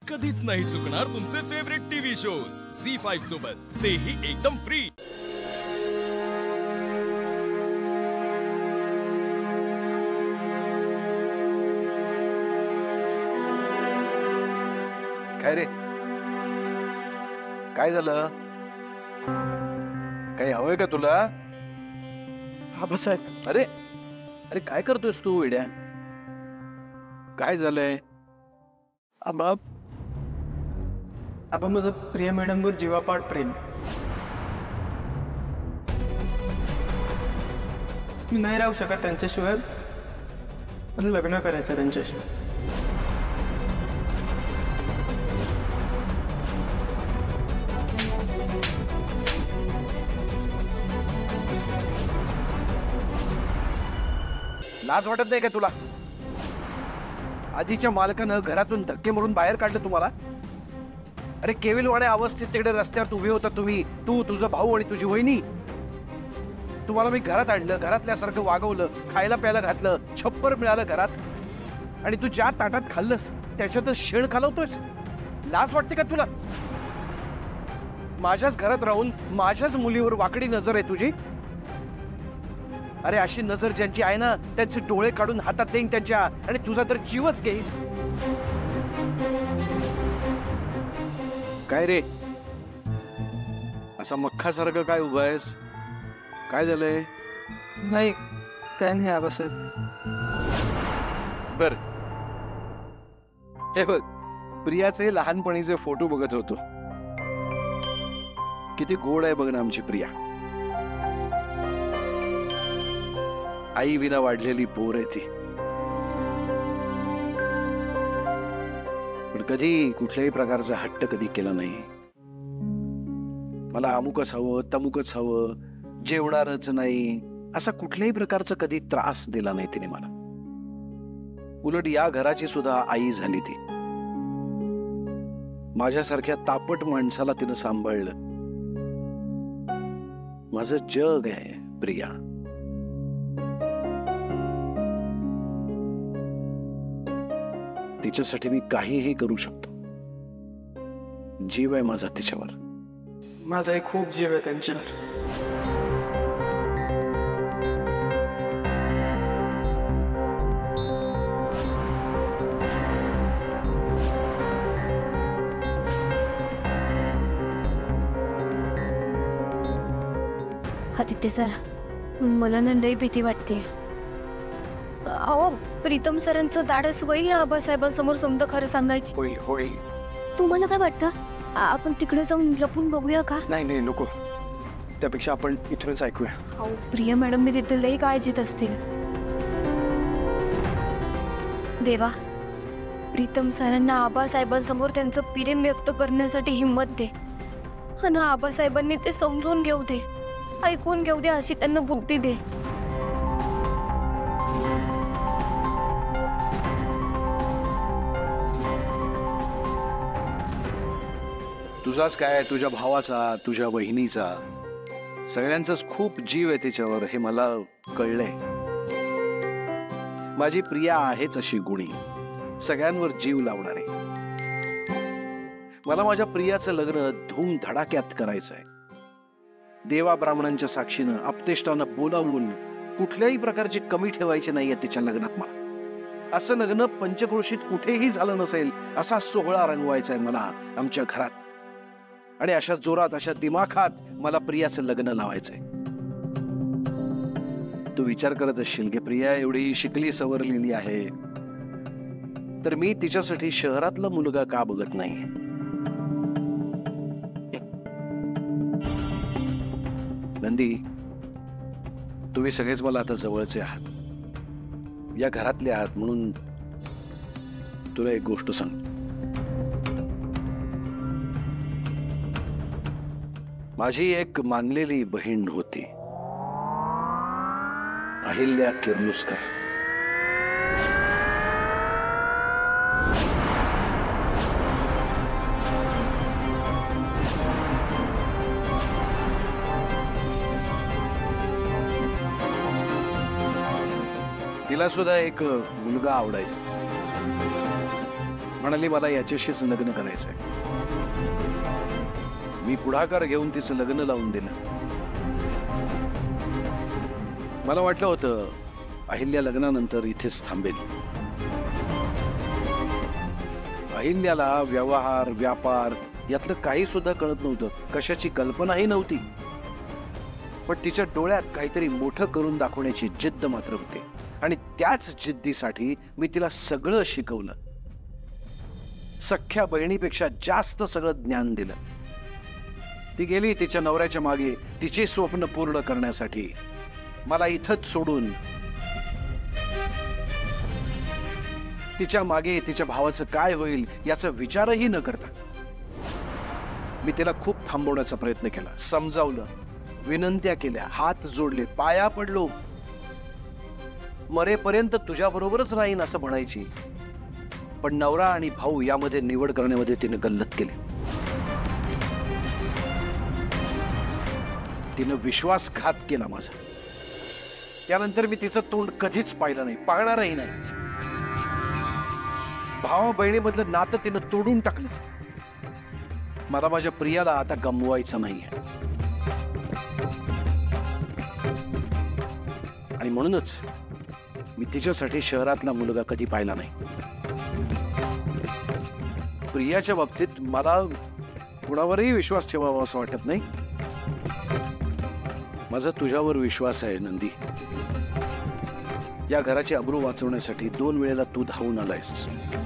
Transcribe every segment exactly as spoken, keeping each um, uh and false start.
कधीच नाही चुकणार तुमचे favourite TV shows Zee five सोबत, तेही एकदम फ्री। काय रे, काय झालं? काही हवंय का तुला? आबासाहेब, अरे अरे काय करतोयस तू वेड्या? काय झालंय? आबा आबा माझं प्रिया मॅडमवर जीवापाड प्रेम। मी नाही राहू शकत त्यांच्याशिवाय, मला लग्न करायचं त्यांच्याशी। लाज वाटत नाही का तुला? आधीच्या मालकानं घरातून धक्के मारून बाहेर काढलं तुम्हाला। अरे केविलवाड्या अवस्थेत तिकडे रस्त्यावर उभे होता तुम्ही, तू, तुझा भाऊ आणि तुझी वहिनी। तुम्हाला मी घरात आणलं, घरातल्यासारखं वागवलं, खायला प्यायला घातलं, छप्पर मिळालं घरात, आणि तू ज्या ताटात खाल्लंस त्याच्यातच शेण खालवतोयस। लाज वाटते का तुला? माझ्याच घरात राहून माझ्याच मुलीवर वाकडी नजर आहे तुझी। अरे अशी नजर ज्यांची आहे ना, त्यांचे डोळे काढून हातात देईन त्यांच्या, आणि तुझा तर जीवच घेईन। काय रे, असा मख्खासारखं काय उभा आहेस? काय झालंय? नाही, काय नाही आबासाहेब। बर, हे बघ, प्रियाचे लहानपणीचे फोटो बघत होतो। किती गोड आहे बघ ना आमची प्रिया। आई विना वाढलेली पोर आहे ती। पण कधी कुठल्याही प्रकारचा हट्ट कधी केला नाही। मला अमुकच हवं, तमुकच हवं, जेवणारच नाही, असा कुठल्याही प्रकारचा कधी त्रास दिला नाही तिने मला। उलट या घराची सुद्धा आई झाली ती। माझ्यासारख्या तापट माणसाला तिनं सांभाळलं। माझं जग आहे प्रिया। तिच्यासाठी मी काहीही करू शकतो। जीव आहे माझा तिच्यावर। माझा एक खूप जीव आहे त्यांच्यावर। आदित्य सर, मला ना लई भीती वाटते। अहो, प्रीतम सरांचं धाडस होईल ना आबासाहेबांसमोर समजा खरं सांगायची? होईल होईल। तुम्हाला काय वाटतं, आपण तिकडे जाऊन लपून बघूया का? नाही नाही नको, त्यापेक्षा आपण इथूनच ऐकूया। अहो, प्रिया मॅडम मी तिथे लई काळजीत असतील। देवा, प्रीतम सरांना आबासाहेबांसमोर त्यांचं प्रेम व्यक्त करण्यासाठी हिंमत दे, आणि आबासाहेबांनी ते समजून घेऊ दे, ऐकून घेऊ दे, अशी त्यांना बुद्धी दे। तुझाच काय, तुझ्या भावाचा, तुझ्या बहिणीचा, सगळ्यांचाच खूप जीव आहे तिच्यावर, हे मला कळलंय। माझी प्रिया आहेच अशी गुणी, सगळ्यांवर जीव लावणारे। मला माझ्या प्रियाचं लग्न धूम धडाक्यात करायचंय। देवा ब्राह्मणांच्या साक्षीनं, आपतेष्टानं बोलावून कुठल्याही प्रकारची कमी ठेवायची नाहीये तिच्या लग्नात मला। असं लग्न पंचक्रोशीत कुठेही झालं नसेल असा सोहळा रंगवायचा आहे मला आमच्या घरात, आणि अशा जोरात, अशा दिमाखात मला प्रियाचं लग्न लावायचंय। तू विचार करत असशील की प्रिया एवढी शिकली सवरलेली आहे, तर मी तिच्यासाठी शहरातला मुलगा का बघत नाही? नंदी, तुम्ही सगळेच मला आता जवळचे आहात, या घरातले आहात, म्हणून तुला एक गोष्ट सांग। माझी एक मानलेली बहीण होती, अहिल्या किर्लोस्कर। तिला सुद्धा एक मुलगा आवडायचा, म्हणाली मला याच्याशीच लग्न करायचंय. मी पुढाकार घेऊन तिचं लग्न लावून दिलं. मला वाटलं होतं अहिल्या लग्नानंतर इथेच थांबेल. अहिल्याला व्यवहार व्यापार यातलं काही सुद्धा कळत नव्हतं, कशाची कल्पनाही नव्हती. पण तिच्या डोळ्यात काहीतरी मोठं करून दाखवण्याची जिद्द मात्र होती आणि त्याच जिद्दीसाठी मी तिला सगळं शिकवलं. सख्या बहिणीपेक्षा जास्त सगळं ज्ञान दिलं. ती गेली तिच्या नवऱ्याच्या मागे तिचे स्वप्न पूर्ण करण्यासाठी, मला इथंच सोडून. तिच्या मागे तिच्या भावाचं काय होईल याचा विचारही न करता मी तिला खूप थांबवण्याचा प्रयत्न केला. समजावलं, विनंत्या केल्या, हात जोडले, पाया पडलो. मरेपर्यंत तुझ्या बरोबरच राहीन असं म्हणायची, पण नवरा आणि भाऊ यामध्ये निवड करण्यामध्ये तिने गल्लत केली. तिनं विश्वासघात केला माझा. त्यानंतर मी तिचं तोंड कधीच पाहिलं नाही, पाहणारही नाही. भावा बहिणीमधलं नातं तिनं तोडून टाकलं. मला माझ्या प्रियाला आता गमवायचं नाहीये आणि म्हणूनच मी तिच्यासाठी शहरातला मुलगा कधी पाहिला नाही. प्रियाच्या बाबतीत मला कुणावरही विश्वास ठेवावा असं वाटत नाही. माझा तुझ्यावर विश्वास आहे नंदी. या घराची अब्रू वाचवण्यासाठी दोन वेळेला तू धावून आलायस.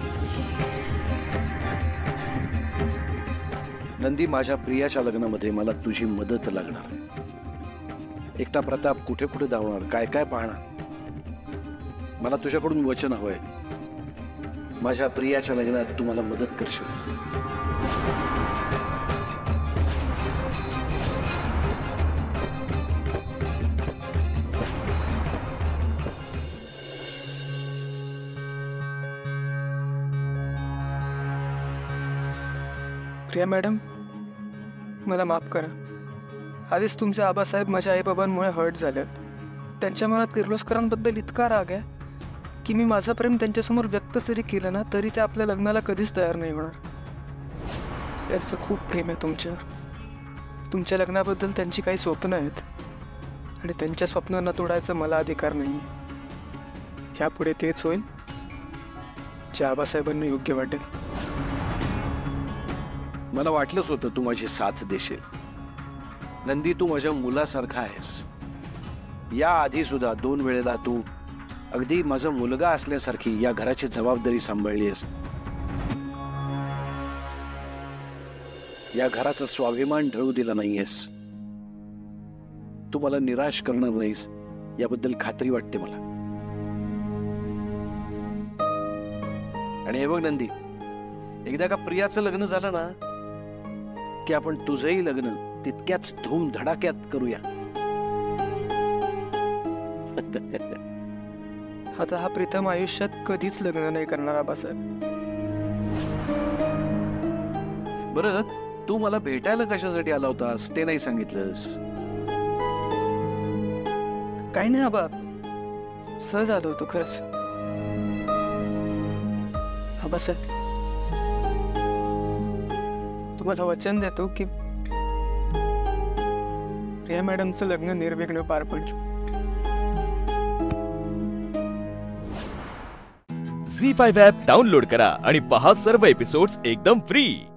नंदी, माझ्या प्रियाच्या लग्नामध्ये मला तुझी मदत लागणार. एकटा प्रताप कुठे कुठे धावणार, काय काय पाहणार. मला तुझ्याकडून वचन हवंय, माझ्या प्रियाच्या लग्नात तू मला मदत करशील. प्रिया मॅडम, मला माफ करा. आधीच तुमचे आबासाहेब माझ्या आईबाबांमुळे हर्ट झालेत. त्यांच्या मनात किर्लोस्करांबद्दल इतका राग आहे की मी माझं प्रेम त्यांच्यासमोर व्यक्त जरी केलं ना तरी ते आपल्या लग्नाला कधीच तयार नाही होणार. त्यांचं खूप प्रेम आहे तुमच्यावर. तुमच्या लग्नाबद्दल त्यांची काही स्वप्न आहेत आणि त्यांच्या स्वप्नांना तोडायचा मला अधिकार नाही. ह्यापुढे तेच होईल जे आबासाहेबांना योग्य वाटेल. मला वाटलंच होतं तू माझी साथ देशील. नंदी, तू माझ्या मुलासारखा आहेस. या आधी सुद्धा दोन वेळेला तू अगदी माझा मुलगा असल्यासारखी या घराची जबाबदारी सांभाळली आहेस. या घराचा स्वाभिमान ढळू दिला नाहीयेस. तू मला निराश करणार नाहीस याबद्दल खात्री वाटते मला. आणि हे बघ नंदी, एकदा का प्रियाचं लग्न झालं ना की आपण तुझंही लग्न तितक्याच धूम धडाक्यात करूया. आता हा प्रीतम आयुष्यात कधीच लग्न नाही करणार आबासाहेब. बरं, तू मला भेटायला कशासाठी आला होतास ते नाही सांगितलंस. काही नाही आबा, सहज आलो होतो खरंच. आबासाहेब, तुम्हाला वचन देतो की प्रिया मॅडमचं लग्न निर्विघ्न पार पडलं. झी फाईव्ह ॲप डाउनलोड करा आणि पहा सर्व एपिसोड्स एकदम फ्री.